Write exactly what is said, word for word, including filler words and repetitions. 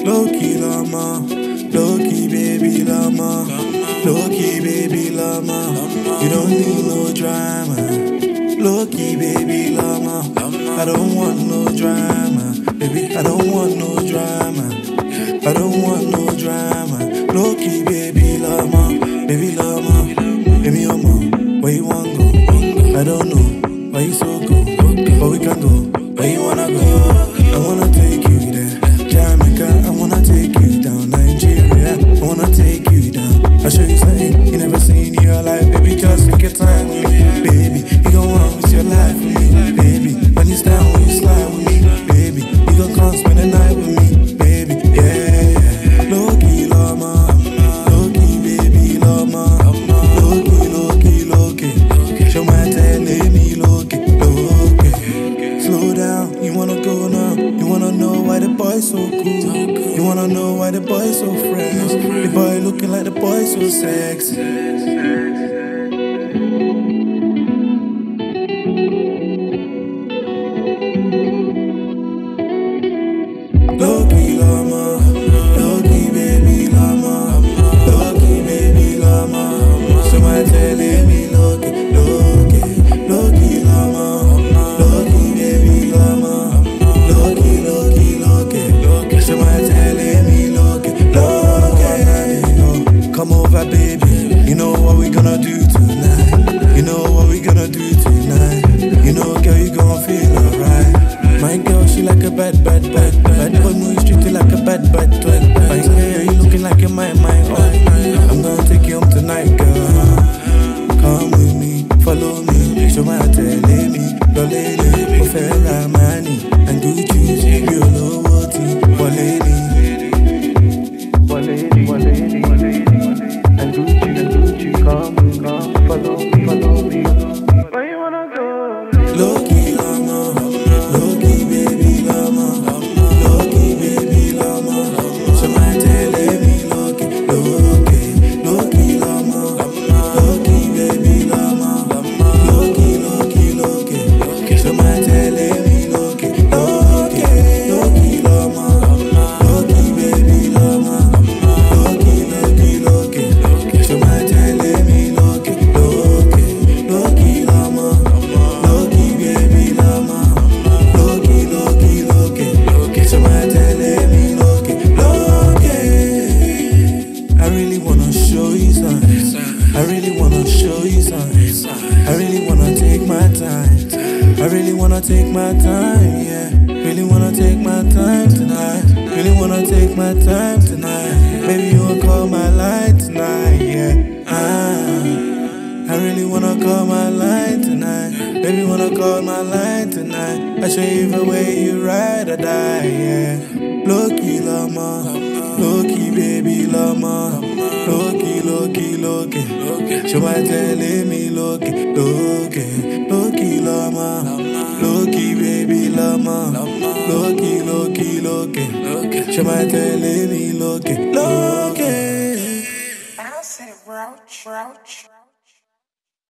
Lowkey lama, Lowkey baby lama, Lowkey baby lama. You don't need no drama. Lowkey baby lama, I don't want no drama. Baby, I don't want no drama. I don't want no drama. Lowkey baby lama, baby lama. Give me your mom, where you wanna go? I don't know, why you so cool? But we can go, where you wanna go? I wanna take you there, Jamaica. I wanna take you down, Nigeria. I wanna take you down. I'll show you something you never seen in your life, baby. Just take your time with me, baby. You gon' want with your life with me, baby. When you stand, when you slide with me, baby. You gon' come spend the night with me, baby. Yeah, yeah. Lowkey lama, Lowkey baby lama, Lowkey, Lowkey, Lowkey. Show my tail, let me Lowkey, Lowkey. Slow down, you wanna go now? You wanna know why the boy's so cool? You wanna know why the boy's so fresh? The boy looking like the boy so sexy. Lowkey lama, Lowkey baby lama, Lowkey baby lama. Somebody tell me Lowkey, Lowkey, Lowkey lama, Lowkey baby lama, Lowkey, Lowkey, Lowkey. Somebody tell me Lowkey, Lowkey. Come over, baby. You know what we gonna do tonight. You know what we gonna do tonight. You know, girl, you gon' feel alright. My girl, she like a bad, bad, bad, bad boy, move strictly like a bad, bad twin. My girl, you looking like you're my, my own. I'm gonna take you home tonight, girl. Come with me, follow me. Show my tell me, your lady, Ofera, Mani, and Gucci, you know what he, one lady, one lady, one lady, one lady, and Gucci, and Gucci, come, come, follow me, follow me. Where you wanna go? Lowkey lama, Lowkey baby lama, Lowkey baby lama. Somebody tell me Lowkey, Lowkey, Lowkey lama, Lowkey baby lama, Lowkey, Lowkey, Lowkey. Somebody tell me Lowkey, Lowkey, Lowkey lama, Lowkey baby lama, Lowkey, Lowkey, Lowkey. Somebody tell me Lowkey, Lowkey, Lowkey lama, Lowkey baby lama, Lowkey, Lowkey, Lowkey. Somebody tell me Lowkey, Lowkey. I really wanna show you something. I really wanna show you something. I really wanna take my time. I really wanna take my time, yeah. Really wanna take my time tonight. Really wanna take my time tonight. Baby, you wanna call my line tonight, yeah. Ah, I really wanna call my line tonight. Baby, wanna call my line tonight. I show you the way you ride or die, yeah. Lowkey lama, Lowkey baby lama, Lowkey, Lowkey, Lowkey. Somebody tell me Lowkey, Lowkey, Lowkey lama, Lowkey baby lama, Lowkey, Lowkey, Lowkey. Somebody tell me Lowkey, Lowkey. I said Roach, Roach.